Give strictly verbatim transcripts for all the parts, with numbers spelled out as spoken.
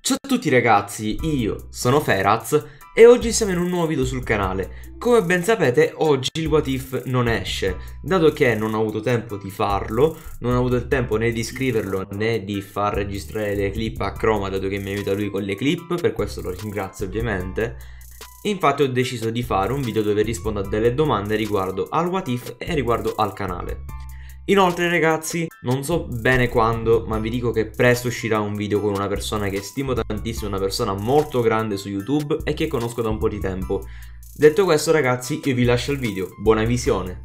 Ciao a tutti ragazzi, io sono Feraz e oggi siamo in un nuovo video sul canale. Come ben sapete, oggi il What If non esce, dato che non ho avuto tempo di farlo, non ho avuto il tempo né di scriverlo né di far registrare le clip a Chroma, dato che mi aiuta lui con le clip, per questo lo ringrazio ovviamente. Infatti ho deciso di fare un video dove rispondo a delle domande riguardo al What If e riguardo al canale. Inoltre ragazzi, non so bene quando, ma vi dico che presto uscirà un video con una persona che stimo tantissimo, una persona molto grande su YouTube e che conosco da un po' di tempo. Detto questo ragazzi, io vi lascio il video, buona visione!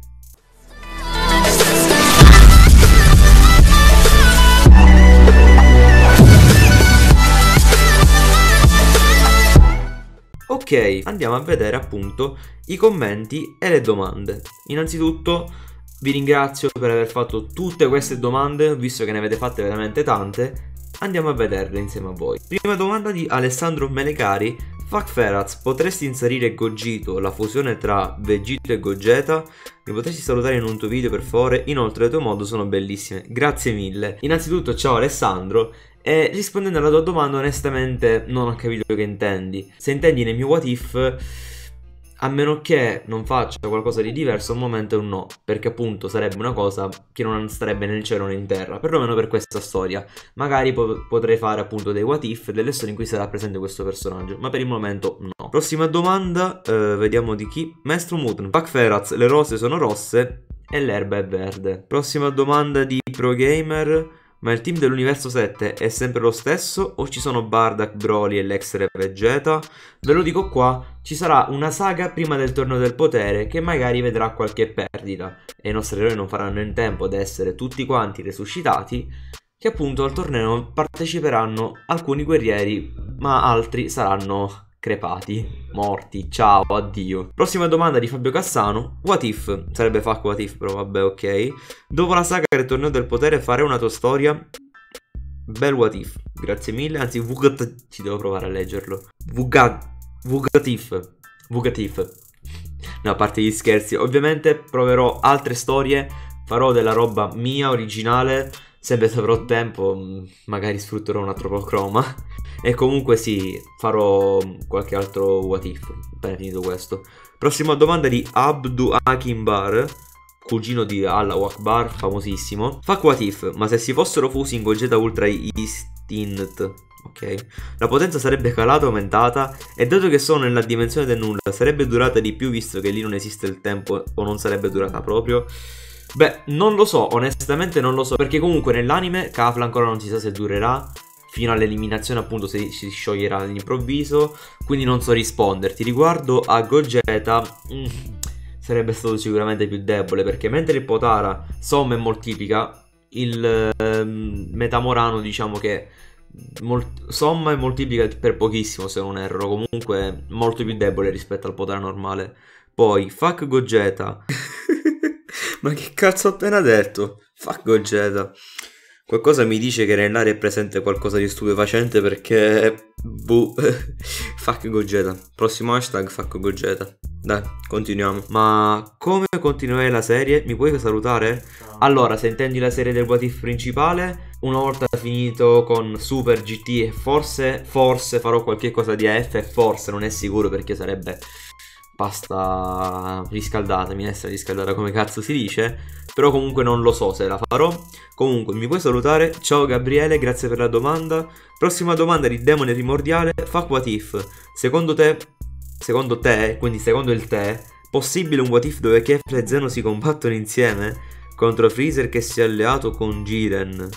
Ok, andiamo a vedere appunto i commenti e le domande. Innanzitutto vi ringrazio per aver fatto tutte queste domande, visto che ne avete fatte veramente tante. Andiamo a vederle insieme a voi. Prima domanda di Alessandro Melecari. Fuck Feraz, potresti inserire Gogito, la fusione tra Vegito e Gogeta? Mi potresti salutare in un tuo video per favore? Inoltre le tue mod sono bellissime, grazie mille. Innanzitutto ciao Alessandro. E rispondendo alla tua domanda, onestamente non ho capito che intendi. Se intendi nel mio What If, a meno che non faccia qualcosa di diverso, al momento è un no, perché appunto sarebbe una cosa che non starebbe né in cielo né in terra, perlomeno per questa storia. Magari po potrei fare appunto dei What If, delle storie in cui sarà presente questo personaggio, ma per il momento no. Prossima domanda, eh, vediamo di chi. Maestro Mutn. Fuck Feraz, le rose sono rosse e l'erba è verde. Prossima domanda di ProGamer. Ma il team dell'universo sette è sempre lo stesso o ci sono Bardock, Broly e l'ex Re Vegeta? Ve lo dico qua, ci sarà una saga prima del torneo del potere che magari vedrà qualche perdita e i nostri eroi non faranno in tempo ad essere tutti quanti resuscitati, che appunto al torneo parteciperanno alcuni guerrieri ma altri saranno crepati, morti, ciao, addio. Prossima domanda di Fabio Cassano. What if? Sarebbe fuck what if, però vabbè, ok. Dopo la saga del torneo del potere fare una tua storia? Bel what if, grazie mille. Anzi, Vugat... ci devo provare a leggerlo. Vugat... Vugatif. Vugatif. No, a parte gli scherzi. Ovviamente proverò altre storie. Farò della roba mia, originale. Sempre se avrò tempo, magari sfrutterò un altro Chroma. E comunque sì, farò qualche altro What If appena finito questo. Prossima domanda di Abdu Akimbar, cugino di Allah Akbar, famosissimo. Fuck What If, ma se si fossero fusi in Gogeta Ultra Instinct, ok, la potenza sarebbe calata o aumentata? E dato che sono nella dimensione del nulla, sarebbe durata di più visto che lì non esiste il tempo, o non sarebbe durata proprio? Beh, non lo so, onestamente non lo so, perché comunque nell'anime Kafla ancora non si sa se durerà fino all'eliminazione, appunto, se si scioglierà all'improvviso, quindi non so risponderti. Riguardo a Gogeta, mm, sarebbe stato sicuramente più debole, perché mentre il Potara somma e moltiplica, il eh, Metamorano diciamo che somma e moltiplica per pochissimo, se non erro, comunque molto più debole rispetto al Potara normale. Poi, fuck Gogeta. Ma che cazzo ho appena detto? Fuck Gogeta. Qualcosa mi dice che nell'aria è presente qualcosa di stupefacente perché... Buh. Fuck Gogeta. Prossimo hashtag fuck Gogeta. Dai, continuiamo. Ma come continuerai la serie? Mi puoi salutare? Allora, se intendi la serie del What If principale, una volta finito con Super G T e forse, forse farò qualche cosa di A F e forse, non è sicuro perché sarebbe pasta riscaldata, minestra riscaldata come cazzo si dice, però comunque non lo so se la farò. Comunque mi puoi salutare. Ciao Gabriele, grazie per la domanda. Prossima domanda di Demone Primordiale. Fuck What If, secondo te, secondo te, quindi secondo il te, possibile un What If dove Kefla e Zeno si combattono insieme contro Freezer che si è alleato con Jiren?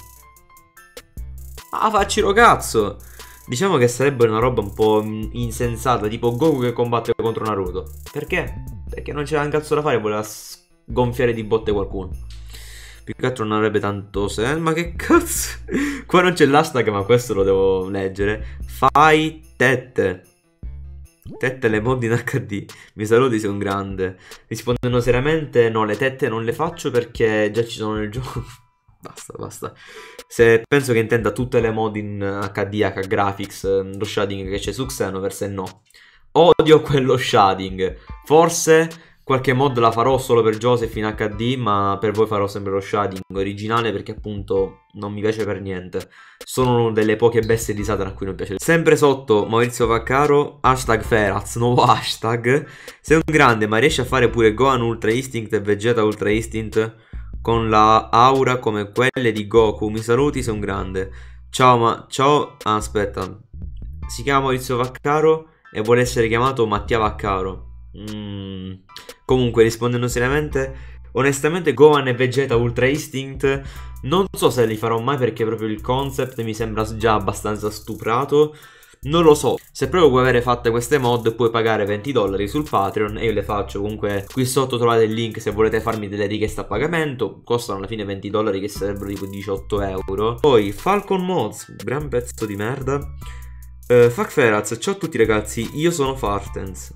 Ah, faccilo cazzo. Diciamo che sarebbe una roba un po' insensata, tipo Goku che combatte contro Naruto. Perché? Perché non c'era un cazzo da fare, voleva gonfiare di botte qualcuno. Più che altro non avrebbe tanto senso. Ma che cazzo? Qua non c'è l'hashtag, ma questo lo devo leggere. Fai tette. Tette le mod in H D. Mi saluti, sei un grande. Rispondendo seriamente, no, le tette non le faccio perché già ci sono nel gioco. Basta, basta. Se penso che intenda tutte le mod in H D, H Graphics, lo shading che c'è su Xenoverse, no. Odio quello shading. Forse qualche mod la farò solo per Joseph in H D, ma per voi farò sempre lo shading originale perché appunto non mi piace per niente. Sono una delle poche bestie di Satana a cui non piace. Sempre sotto Maurizio Vaccaro, hashtag Feraz, nuovo hashtag. Sei un grande, ma riesci a fare pure Gohan Ultra Instinct e Vegeta Ultra Instinct con la aura come quelle di Goku? Mi saluti, sei un grande. Ciao, ma ciao. Ah, aspetta. Si chiama Maurizio Vaccaro e vuole essere chiamato Mattia Vaccaro. Mm. Comunque, rispondendo seriamente, onestamente Gohan e Vegeta Ultra Instinct non so se li farò mai perché proprio il concept mi sembra già abbastanza stuprato. Non lo so. Se proprio vuoi avere fatte queste mod puoi pagare venti dollari sul Patreon e io le faccio. Comunque qui sotto trovate il link se volete farmi delle richieste a pagamento. Costano alla fine venti dollari che sarebbero tipo diciotto euro. Poi Falcon Mods, gran pezzo di merda. uh, Fuck Feraz, ciao a tutti ragazzi, io sono Fartens.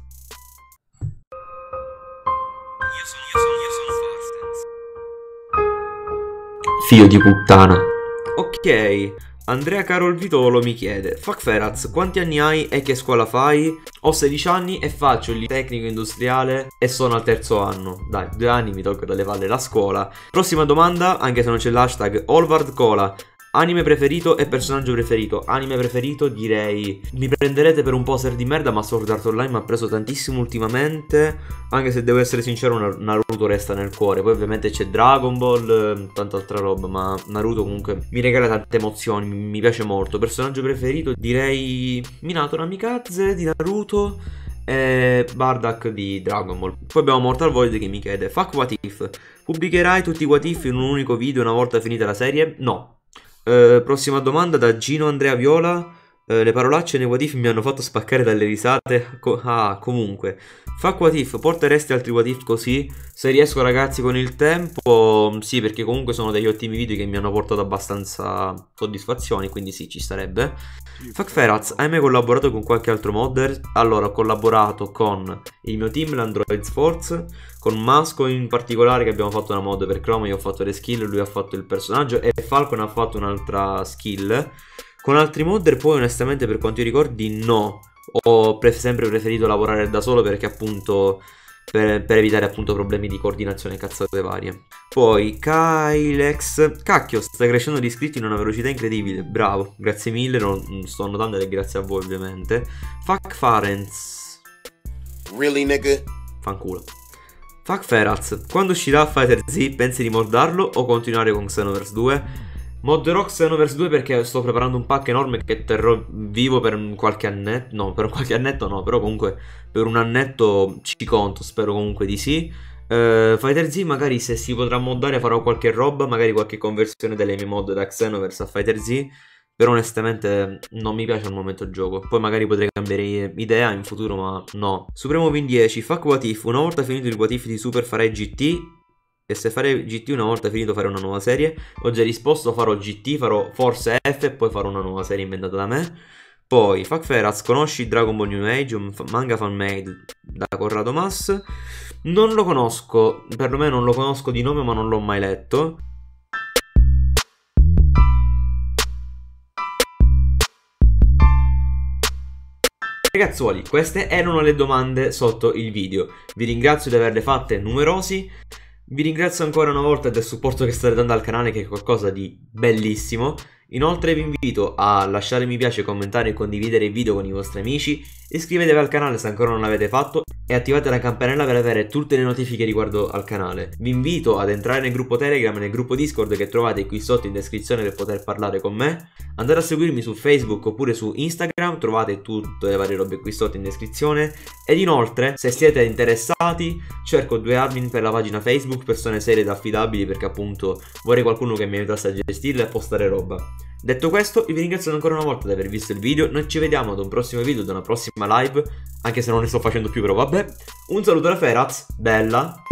Io sono, io sono, io sono Fartens. Figlio di puttana. Ok, Andrea Carol Vitolo mi chiede: Fuck Feraz, quanti anni hai e che scuola fai? Ho sedici anni e faccio il tecnico industriale e sono al terzo anno. Dai, due anni mi tolgo dalle palle la scuola. Prossima domanda, anche se non c'è l'hashtag Olvard Cola. Anime preferito e personaggio preferito. Anime preferito direi, mi prenderete per un poser di merda, ma Sword Art Online mi ha preso tantissimo ultimamente. Anche se devo essere sincero, Naruto resta nel cuore. Poi ovviamente c'è Dragon Ball, tanta altra roba, ma Naruto comunque mi regala tante emozioni, mi piace molto. Personaggio preferito direi Minato Namikaze di Naruto e Bardock di Dragon Ball. Poi abbiamo Mortal Void che mi chiede: Fuck What If, pubblicherai tutti i What If in un unico video una volta finita la serie? No. Uh, prossima domanda da Gino Andrea Viola. uh, Le parolacce nei What If mi hanno fatto spaccare dalle risate. Co ah, comunque Fuck What If, porteresti altri What If così? Se riesco ragazzi con il tempo, sì, perché comunque sono degli ottimi video che mi hanno portato abbastanza soddisfazioni, quindi sì, ci starebbe. Fuck Feraz, hai mai collaborato con qualche altro modder? Allora, ho collaborato con il mio team, l'Android Force, con Masco in particolare che abbiamo fatto una mod per Chroma, io ho fatto le skill, lui ha fatto il personaggio e Falcon ha fatto un'altra skill. Con altri modder poi onestamente per quanto io ricordi no. Ho pre sempre preferito lavorare da solo perché appunto per, per evitare appunto problemi di coordinazione e cazzate varie. Poi Kylex, cacchio, stai crescendo di iscritti in una velocità incredibile. Bravo, grazie mille, non sto notando ed è grazie a voi ovviamente. Fuck Farenz. Really nigga? Fanculo. Fuck Feraz, quando uscirà Fighter Z pensi di moddarlo o continuare con Xenoverse due? Modderò Xenoverse due perché sto preparando un pack enorme che terrò vivo per qualche annetto. No, per qualche annetto no, però comunque per un annetto ci conto, spero comunque di sì. uh, Fighter Z magari se si potrà moddare farò qualche roba, magari qualche conversione delle mie mod da Xenoverse a Fighter Z. Però onestamente non mi piace al momento il gioco. Poi magari potrei cambiare idea in futuro, ma no. Supremo Win dieci, Fuck What If, una volta finito il What If di Super farei G T. E se farei G T una volta finito fare una nuova serie? Ho già risposto, farò G T, farò Force F e poi farò una nuova serie inventata da me. Poi, Fuck Feraz, conosci Dragon Ball New Age, un manga fan-made da Corrado Mas? Non lo conosco, perlomeno non lo conosco di nome ma non l'ho mai letto. Ragazzuoli, queste erano le domande sotto il video. Vi ringrazio di averle fatte numerosi. Vi ringrazio ancora una volta del supporto che state dando al canale, che è qualcosa di bellissimo. Inoltre vi invito a lasciare mi piace, commentare e condividere il video con i vostri amici. Iscrivetevi al canale se ancora non l'avete fatto e attivate la campanella per avere tutte le notifiche riguardo al canale. Vi invito ad entrare nel gruppo Telegram e nel gruppo Discord che trovate qui sotto in descrizione per poter parlare con me. Andate a seguirmi su Facebook oppure su Instagram, trovate tutte le varie robe qui sotto in descrizione. Ed inoltre, se siete interessati, cerco due admin per la pagina Facebook, persone serie ed affidabili, perché appunto vorrei qualcuno che mi aiutasse a gestirla e a postare roba. Detto questo, vi ringrazio ancora una volta di aver visto il video. Noi ci vediamo ad un prossimo video, ad una prossima live, anche se non ne sto facendo più, però vabbè. Un saluto da Feraz, bella.